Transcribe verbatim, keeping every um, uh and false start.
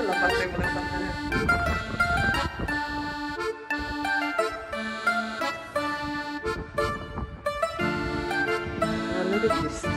la faccia che volevo far vedere. Guarda che ci sta.